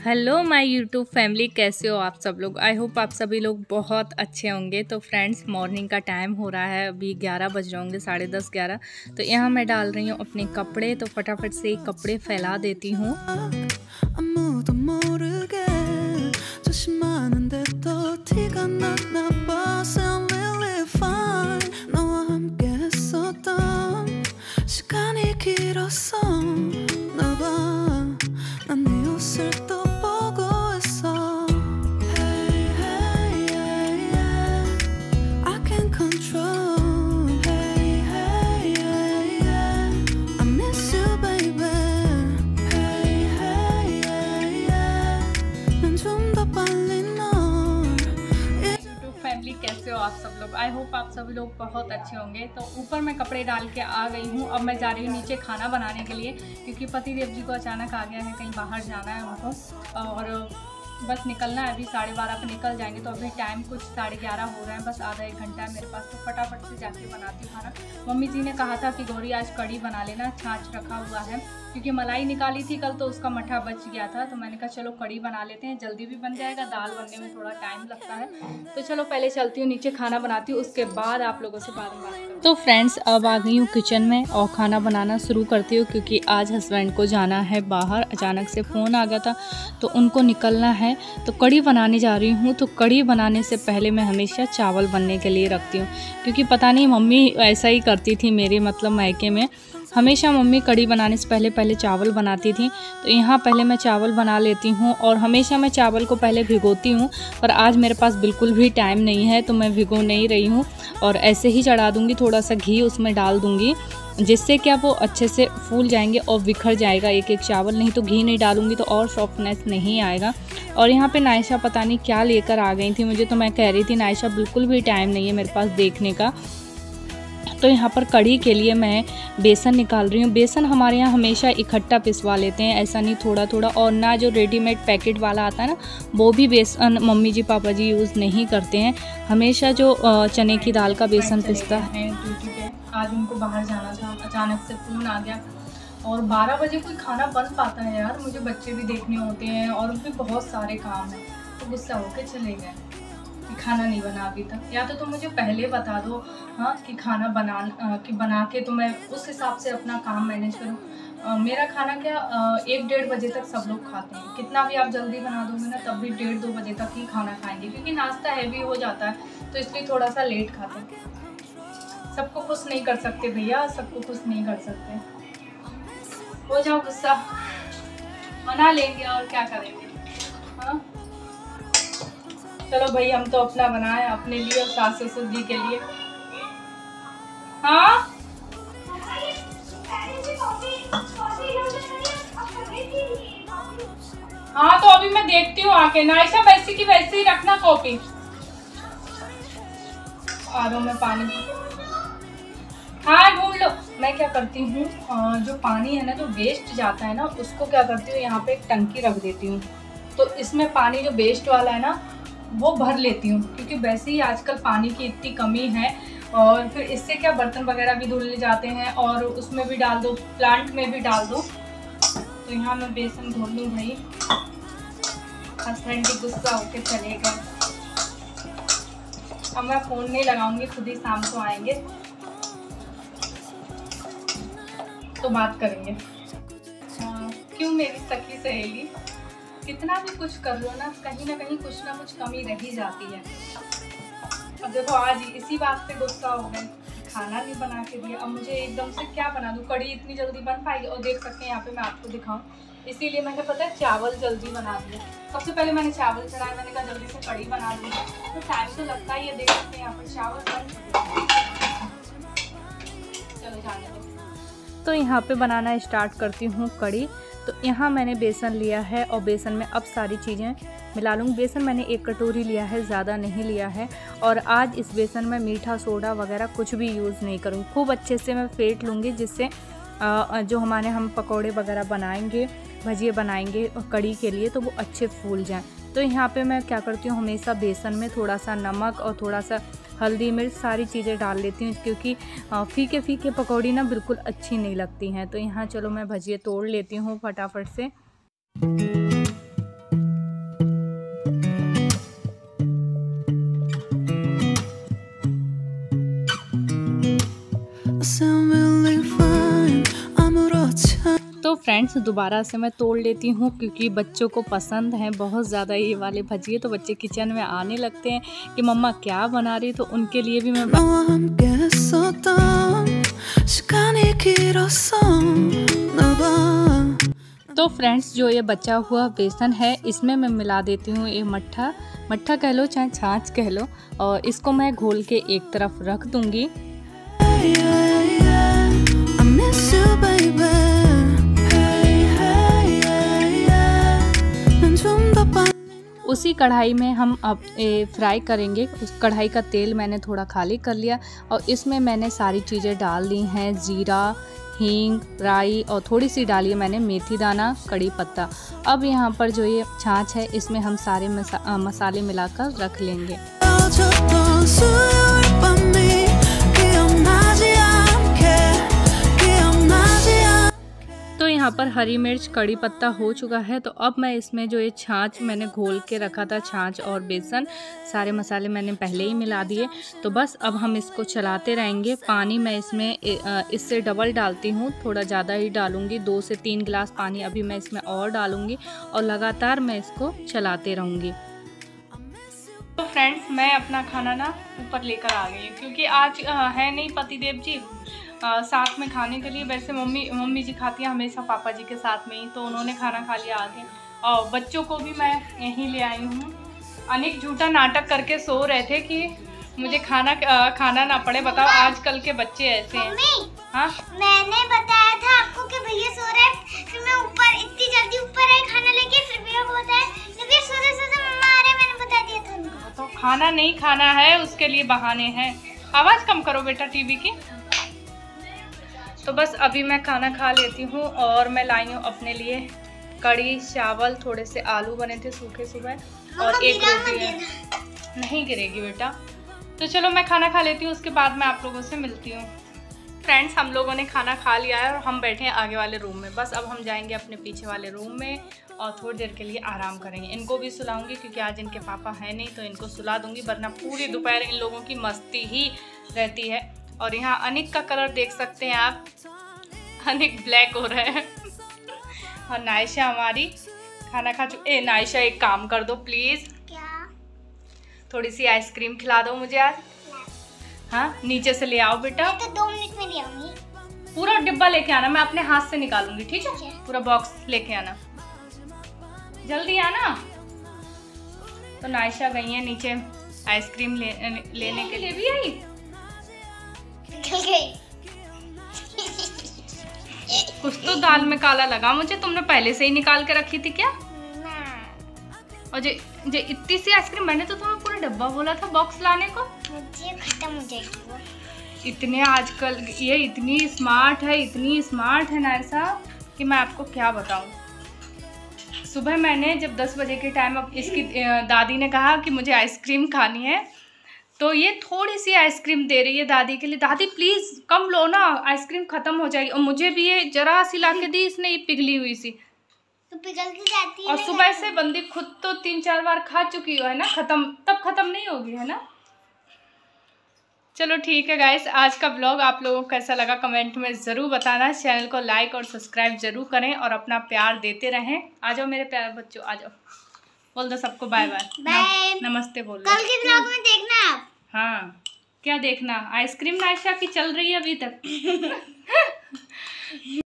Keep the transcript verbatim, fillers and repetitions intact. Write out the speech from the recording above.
Hello my YouTube family, कैसे हो आप सब लोग। आई होप आप सभी लोग बहुत अच्छे होंगे। तो फ्रेंड्स, मॉर्निंग का टाइम हो रहा है, अभी ग्यारह बज रहे होंगे, साढ़े दस ग्यारह। तो यहाँ मैं डाल रही हूँ अपने कपड़े। तो फटाफट से कपड़े फैला देती हूँ। कैसे हो आप सब लोग। आई होप आप सभी लोग बहुत अच्छे होंगे। तो ऊपर मैं कपड़े डाल के आ गई हूँ। अब मैं जा रही हूँ नीचे खाना बनाने के लिए, क्योंकि पति देव जी को अचानक आ गया है, कहीं बाहर जाना है उनको और बस निकलना है। अभी साढ़े बारह पे निकल जाएंगे। तो अभी टाइम कुछ साढ़े ग्यारह हो रहे हैं, बस आधा एक घंटा है मेरे पास। तो फटाफट से जाके बनाती हूँ खाना। मम्मी जी ने कहा था कि गौरी आज कढ़ी बना लेना, छाछ रखा हुआ है, क्योंकि मलाई निकाली थी कल तो उसका मट्ठा बच गया था। तो मैंने कहा चलो कढ़ी बना लेते हैं, जल्दी भी बन जाएगा, दाल बनने में थोड़ा टाइम लगता है। तो चलो पहले चलती हूँ नीचे, खाना बनाती हूँ, उसके बाद आप लोगों से बाद में बात करती हूँ। तो फ्रेंड्स, अब आ गई हूँ किचन में और खाना बनाना शुरू करती हूँ, क्योंकि आज हस्बैंड को जाना है बाहर। अचानक से फ़ोन आ गया था तो उनको निकलना है। तो कढ़ी बनाने जा रही हूँ। तो कढ़ी बनाने से पहले मैं हमेशा चावल बनने के लिए रखती हूँ, क्योंकि पता नहीं मम्मी ऐसा ही करती थी मेरे मतलब मायके में। हमेशा मम्मी कढ़ी बनाने से पहले पहले चावल बनाती थी। तो यहाँ पहले मैं चावल बना लेती हूँ और हमेशा मैं चावल को पहले भिगोती हूँ, पर आज मेरे पास बिल्कुल भी टाइम नहीं है तो मैं भिगो नहीं रही हूँ और ऐसे ही चढ़ा दूँगी। थोड़ा सा घी उसमें डाल दूँगी, जिससे क्या वो अच्छे से फूल जाएंगे और बिखर जाएगा एक एक चावल। नहीं तो घी नहीं डालूँगी तो और सॉफ्टनेस नहीं आएगा। और यहाँ पे नायशा पता नहीं क्या लेकर आ गई थी मुझे। तो मैं कह रही थी नायशा बिल्कुल भी टाइम नहीं है मेरे पास देखने का। तो यहाँ पर कढ़ी के लिए मैं बेसन निकाल रही हूँ। बेसन हमारे यहाँ हमेशा इकट्ठा पिसवा लेते हैं, ऐसा नहीं थोड़ा थोड़ा। और ना जो रेडीमेड पैकेट वाला आता है ना, वो भी बेसन मम्मी जी पापा जी यूज़ नहीं करते हैं। हमेशा जो चने की दाल का बेसन पिसता है। आज उनको बाहर जाना था, अचानक से फ़ोन आ गया और बारह बजे कोई खाना बन पाता है यार। मुझे बच्चे भी देखने होते हैं और भी बहुत सारे काम हैं। तो गुस्सा होकर चले गए कि खाना नहीं बना अभी तक। या तो तुम मुझे पहले बता दो हाँ कि खाना बना कि बना के तो मैं उस हिसाब से अपना काम मैनेज करूँ। मेरा खाना क्या आ, एक डेढ़ बजे तक सब लोग खाते हैं। कितना भी आप जल्दी बना दोगे ना तब भी डेढ़ दो बजे तक ही खाना खाएंगे, क्योंकि नाश्ता हैवी हो जाता है तो इसलिए थोड़ा सा लेट खाते हैं। सबको खुश नहीं कर सकते भैया, सबको खुश नहीं कर सकते। हो जाओ गुस्सा, मना लेंगे और क्या करेंगे। हाँ चलो भाई, हम तो अपना बनाए अपने लिए और सास ससुर जी के लिए। हाँ हाँ तो अभी मैं देखती हूँ आके। नायशा वैसी की वैसे ही रखना कॉपी। आरो में पानी, हाँ ढूंढ लो। मैं क्या करती हूँ, जो पानी है ना जो वेस्ट जाता है ना, उसको क्या करती हूँ यहाँ पे एक टंकी रख देती हूँ। तो इसमें पानी जो वेस्ट वाला है ना वो भर लेती हूँ, क्योंकि वैसे ही आजकल पानी की इतनी कमी है। और फिर इससे क्या बर्तन वगैरह भी धुलने जाते हैं और उसमें भी डाल दो, प्लांट में भी डाल दो। तो यहाँ मैं बेसन धो लूँ भाई। हस्बैंड भी गुस्सा होके चले गए। अब मैं फ़ोन नहीं लगाऊंगी, खुद ही शाम को आएंगे तो बात करेंगे। हाँ, क्यों मेरी सखी सहेली, कितना भी कुछ कर लो ना, कहीं ना कहीं कुछ ना कुछ कमी रह ही जाती है। अब देखो आज इसी बात पे गुस्सा हो गए, खाना नहीं बना के दिया। अब मुझे एकदम से क्या बना दूँ, कढ़ी इतनी जल्दी बन पाएगी। और देख सकते हैं यहाँ पे मैं आपको दिखाऊं, इसीलिए मैंने पता है चावल जल्दी बना दिया। सबसे पहले मैंने चावल चढ़ाया, मैंने कहा जल्दी से कढ़ी बना दूँ। तो टाइम तो लगता ही है। देख सकते हैं यहाँ पर चावल बन चलो जाने दो। तो यहाँ पे बनाना स्टार्ट करती हूँ कढ़ी। तो यहाँ मैंने बेसन लिया है और बेसन में अब सारी चीज़ें मिला लूँगी। बेसन मैंने एक कटोरी लिया है, ज़्यादा नहीं लिया है। और आज इस बेसन में मीठा सोडा वगैरह कुछ भी यूज़ नहीं करूँगी। खूब अच्छे से मैं फेंट लूँगी, जिससे जो हमारे हम पकौड़े वगैरह बनाएंगे, भजिए बनाएंगे कढ़ी के लिए, तो वो अच्छे फूल जाएँ। तो यहाँ पे मैं क्या करती हूँ, हमेशा बेसन में थोड़ा सा नमक और थोड़ा सा हल्दी मिर्च सारी चीज़ें डाल लेती हूँ, क्योंकि फीके फीके पकौड़ी ना बिल्कुल अच्छी नहीं लगती हैं। तो यहाँ चलो मैं भजिए तोड़ लेती हूँ फटाफट से। तो फ्रेंड्स दोबारा से मैं तोड़ लेती हूँ क्योंकि बच्चों को पसंद है बहुत ज़्यादा ये वाले भजिए। तो बच्चे किचन में आने लगते हैं कि मम्मा क्या बना रही, तो उनके लिए भी मैं तो फ्रेंड्स जो ये बचा हुआ बेसन है इसमें मैं मिला देती हूँ ये मट्ठा मट्ठा कह लो चाहे छाछ कह लो, और इसको मैं घोल के एक तरफ रख दूँगी। उसी कढ़ाई में हम अब फ्राई करेंगे। उस कढ़ाई का तेल मैंने थोड़ा खाली कर लिया और इसमें मैंने सारी चीज़ें डाल दी हैं, जीरा, हींग, राई और थोड़ी सी डाली है मैंने मेथी दाना, कड़ी पत्ता। अब यहाँ पर जो ये छाछ है इसमें हम सारे मसा, मसाले मिलाकर रख लेंगे। तो यहाँ पर हरी मिर्च, कड़ी पत्ता हो चुका है। तो अब मैं इसमें जो ये छाछ मैंने घोल के रखा था, छाछ और बेसन सारे मसाले मैंने पहले ही मिला दिए। तो बस अब हम इसको चलाते रहेंगे। पानी मैं इसमें इससे डबल डालती हूँ, थोड़ा ज़्यादा ही डालूँगी, दो से तीन गिलास पानी अभी मैं इसमें और डालूँगी और लगातार मैं इसको चलाते रहूँगी। तो फ्रेंड्स मैं अपना खाना ना ऊपर लेकर आ गई क्योंकि आज है नहीं पतिदेव जी आ, साथ में खाने के लिए। वैसे मम्मी मम्मी जी खाती हैं हमेशा पापा जी के साथ में ही, तो उन्होंने खाना खा लिया आगे और बच्चों को भी मैं यहीं ले आई हूँ। अनेक झूठा नाटक करके सो रहे थे कि मुझे खाना आ, खाना ना पड़े। बताओ आजकल के बच्चे ऐसे हैं। हाँ मैंने बताया था आपको कि भैया सो रहे हैं, फिर मैं ऊपर इतनी जल्दी ऊपर आई खाना लेके, फिर भैया को बताया फिर सोते सोते मम्मा आ रहे, मैंने बता दिया था उनको। तो खाना नहीं खाना है उसके लिए बहाने हैं। आवाज़ कम करो बेटा टीवी की। तो बस अभी मैं खाना खा लेती हूँ और मैं लाई हूँ अपने लिए कड़ी चावल, थोड़े से आलू बने थे सूखे सुबह और एक रोटी है। नहीं गिरेगी बेटा। तो चलो मैं खाना खा लेती हूँ, उसके बाद मैं आप लोगों से मिलती हूँ। फ्रेंड्स हम लोगों ने खाना खा लिया है और हम बैठे हैं आगे वाले रूम में। बस अब हम जाएंगे अपने पीछे वाले रूम में और थोड़ी देर के लिए आराम करेंगे। इनको भी सुलाऊंगी क्योंकि आज इनके पापा हैं नहीं, तो इनको सुला दूंगी, वरना पूरी दोपहर इन लोगों की मस्ती ही रहती है। और यहाँ अनिक का कलर देख सकते हैं आप, अनिक ब्लैक हो रहा है और नायशा हमारी खाना खा चुकी। ए नायशा एक काम कर दो प्लीज़, क्या? थोड़ी सी आइसक्रीम खिला दो मुझे आज। हाँ नीचे से ले आओ बेटा। तो दो मिनट में ले आऊंगी। पूरा डिब्बा लेके आना, मैं अपने हाथ से निकालूंगी, ठीक है? पूरा बॉक्स लेके आना, जल्दी आना। तो नायशा गई है नीचे आइसक्रीम ले, लेने के लिए। भी आई कुछ तो दाल में काला लगा मुझे, तुमने पहले से ही निकाल के रखी थी क्या? और जे जे इतनी सी आइसक्रीम, मैंने तो तुम्हें पूरा डब्बा बोला था बॉक्स लाने को। मुझे खत्म हो जाएगी वो। इतने आजकल ये इतनी स्मार्ट है, इतनी स्मार्ट है नायशा कि मैं आपको क्या बताऊं। सुबह मैंने जब दस बजे के टाइम अब इसकी दादी ने कहा कि मुझे आइसक्रीम खानी है, तो ये थोड़ी सी आइसक्रीम दे रही है दादी के लिए। दादी प्लीज़ कम लो ना, आइसक्रीम ख़त्म हो जाएगी। और मुझे भी ये जरा सी ला के दी इसने, ये पिघली हुई सी, तो पिघलती जाती है। और सुबह से बंदी खुद तो तीन चार बार खा चुकी हो है ना, ख़त्म तब ख़त्म नहीं होगी है ना। चलो ठीक है गाइस, आज का ब्लॉग आप लोगों को कैसा लगा कमेंट में ज़रूर बताना। चैनल को लाइक और सब्सक्राइब ज़रूर करें और अपना प्यार देते रहें। आ जाओ मेरे प्यारे बच्चों, आ जाओ, बोल दो सबको बाय बाय, बाय, नमस्ते बोल दो। कल के ब्लॉग में देखना आप। हाँ क्या देखना, आइसक्रीम नायशा की चल रही है अभी तक।